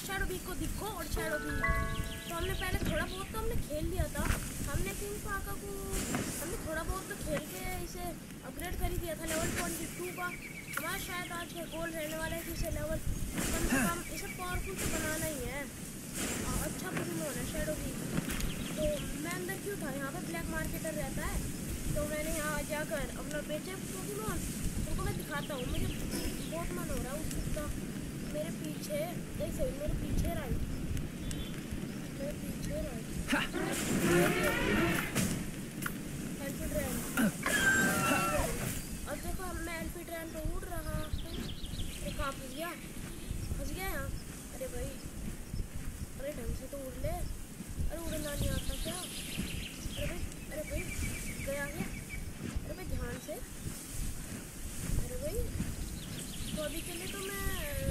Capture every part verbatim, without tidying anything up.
Shadow beak को दिखो और शैडो बीक। तो हमने पहले थोड़ा बहुत तो हमने खेल लिया था। हमने किंग पाका को हमने थोड़ा बहुत तो खेल के इसे अपग्रेड कर ही दिया था लेवल ट्वेंटी टू का। हमारा शायद आज का गोल रहने वाला है कि इसे लेवल कम से कम इसे पावरफुल तो बनाना ही है। अच्छा पोकेमॉन है शैडो बीक। तो मैं अंदर क्यों था, यहाँ पे ब्लैक मार्केटर रहता है तो मैंने यहाँ जाकर अपना बेचे पोकेमॉन उनको मैं दिखाता हूँ। मुझे बहुत मन हो रहा है उसका। मेरे पीछे एक सेकंड, मेरे पीछे राइट मेरे पीछे राइट एल्फीड्रेन। और देखो मैं एल्फीड्रेन पे उड़ रहा हूँ। कहाँ फंस गया फंस गया यहाँ। अरे भाई अरे ढंग से तो उड़ ले। अरे उड़ना नहीं आता क्या? अरे भाई अरे भाई गया गया। अरे भाई ध्यान से। अरे भाई तो अभी के लिए तो मैं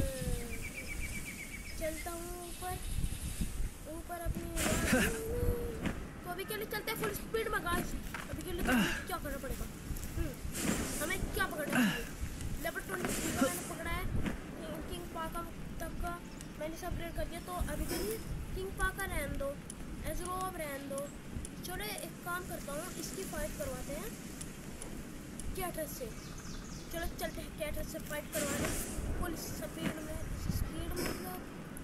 चलता हूँ ऊपर ऊपर अपनी। तो अभी के लिए चलते हैं फुल स्पीड में गाइस। अभी के लिए तो क्या करना पड़ेगा, हमें क्या पकड़ना है? लेवल ट्वेंटी थ्री का मैंने पकड़ा है। किंग पाका तक का मैंने सब अपग्रेड कर दिया। तो अभी के लिए किंग पाका रहने दो, एज़रोब रहने दो। चलो एक काम करता हूँ, इसकी फाइट करवाते हैं कैटरस से। चलो चलते हैं कैटरस से फाइट करवाने फुल स्पीड में। स्पीड मतलब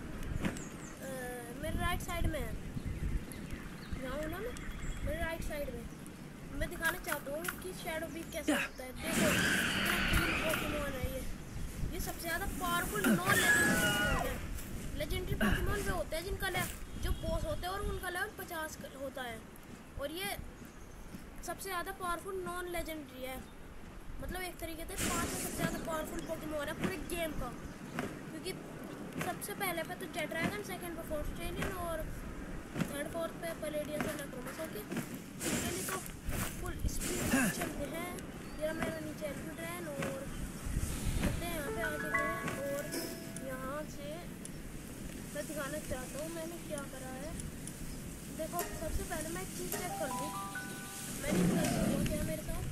मेरे राइट साइड में है, जाऊँ ना मैं मेरे राइट साइड में। मैं दिखाना चाहता हूँ कि शैडो बीक कैसे होता है। देखो पोकेमॉन है ये ये सबसे ज़्यादा पावरफुल नॉन लेजेंडरी है। लेजेंडरी पोकेमॉन वे होते हैं जिनका जो बॉस होते हैं और उनका लेवल पचास होता है। और ये सबसे ज़्यादा पावरफुल नॉन लेजेंडरी है। मतलब एक तरीके से पाँच में सबसे ज़्यादा पावरफुल पोकेमॉन है पूरे गेम का। क्योंकि सबसे पहले पे तो जेट ड्रैगन, सेकंड पे फोर्स्ट्रेलियन और थर्ड फोर्थ पे पलेडियस और इलेक्ट्रोमस। ओके इसके लिए तो फुल स्पीड चलते हैं। ये मेरा नीचे एल्फीड्रेन और चलते हैं यहाँ पे आ चुके हैं। और यहाँ से मैं दिखाना चाहता हूँ मैंने क्या करा है। देखो सबसे पहले मैं एक चीज़ चेक कर लूँ मैंने क्या मेरे साथ।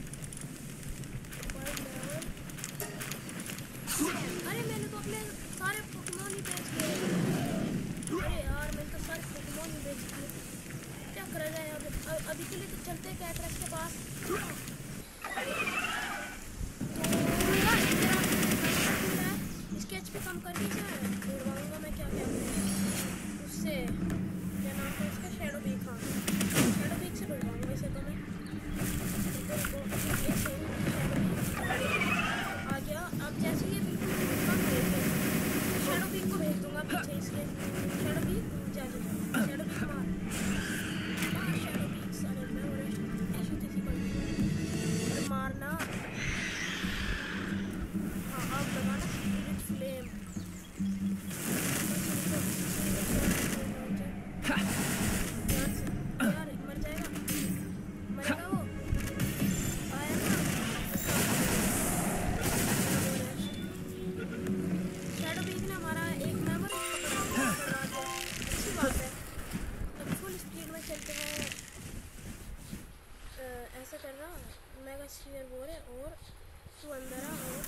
अरे मैंने तो अपने सारे पोकेमॉन ही बेच दिए। अरे यार मैंने तो सारे पोकेमॉन ही बेच दिए, क्या करा जाए अब। अभी के लिए तो चलते हैं कैटरस के पास। इसके एच पी कम करके ढूंढवाऊंगा मैं क्या क्या उससे। क्या नाम है उसका? Shadow beak. हाँ शैडो बीक से ढूंढवाऊंगा वैसे तो मैं। आ गया। अब जैसे ये बिल्कुल शैडो बीक को भेज दूंगा पीछे इसके। शैडो बीक जा जा शैडो बीक मार मार शैडो बीक सारे मैं और ऐसे जैसे कर मारना। हाँ अब लगाना स्पिरिट फ्लेम। यार मर जाएगा मरेगा वो। आया ना शैडो बीक ने हमारा एक मेंबर पकड़ा दिया। अच्छी बात है। अब फुल स्पीड में चलते हैं। ऐसा करना मेगा स्फीयर बोल है और तू अंदर आ और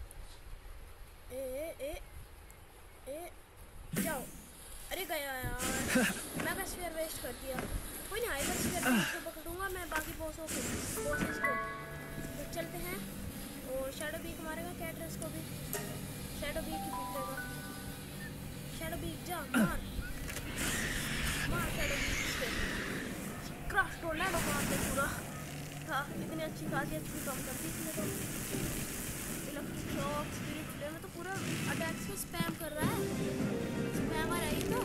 ए ए ए ए जाओ। अरे गया यार मेगा स्फीयर वेस्ट कर दिया। कोई नहीं हाइपर स्फीयर को पकड़ूंगा मैं बाकी बॉसों को बॉसेस को। तो चलते हैं और शैडो बीक मारेगा कैटरस को भी। शैडो बीक ही पीटेगा। शैडो बीक जा मार मार शैडो बीक से क्रश टोर्नेडो मार दे पूरा। हाँ इतनी अच्छी खासी अच्छी कम कर दी इसने तो। इलेक्ट्रिक शॉक स्पिरिट फ्लेम में तो पूरा अटैक्स को स्पैम कर रहा है। स्पैमर है ये तो।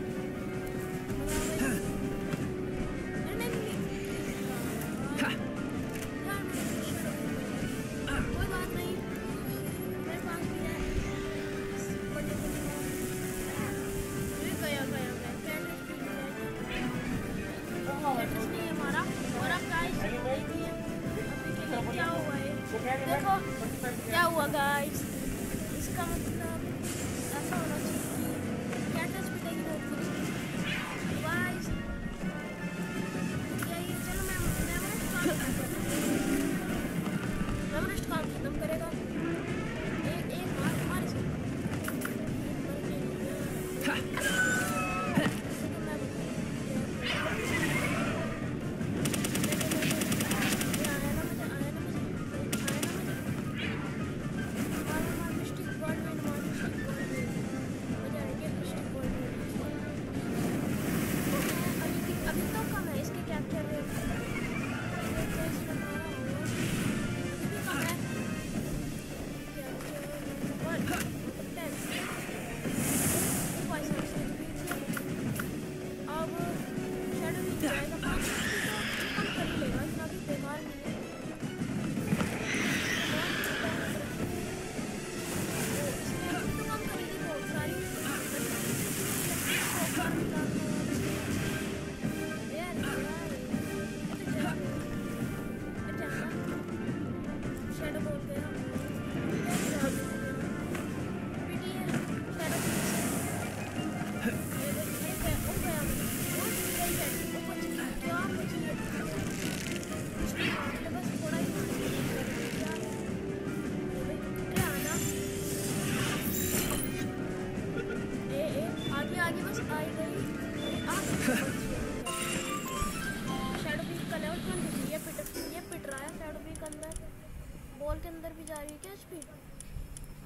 कोई बात नहीं मेरे पास भी है। गया गया गया कैटरस भी कैटरस नहीं है हमारा। और अब गाइस देखिए अभी के लिए क्या हुआ है। देखो क्या हुआ गाइस। इसका मतलब ऐसा होना चाहिए कि कैटरस भी नहीं होती गाइस। यही चलो मैं मेमोरिस्ट काम खत्म करेगा। एक एक मार मार इसे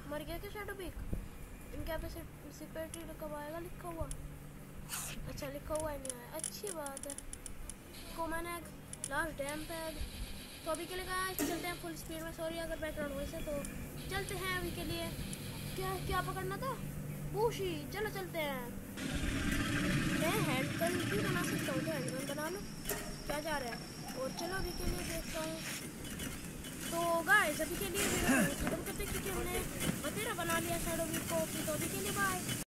मर गया क्या शैडो बीक? इनकैपेसिटी कब आएगा लिखा हुआ? अच्छा लिखा हुआ ही नहीं आया, अच्छी बात है। Common egg, last damp egg. तो अभी के लिए गाइस चलते हैं फुल स्पीड में। सॉरी अगर बैकग्राउंड वॉइस है, तो चलते हैं अभी के लिए। क्या क्या पकड़ना था? बूशी। चलो चलते हैं। मैं हैंड गन भी बना सकता हूँ, तो हैंड गन बना लो, क्या जा रहा है। और चलो अभी के लिए देखता हूँ। तो गाइस अभी के लिए वीडियो खत्म करते हैं, क्योंकि हमने बतेरा बना लिया शैडो वीक को। तो अभी के लिए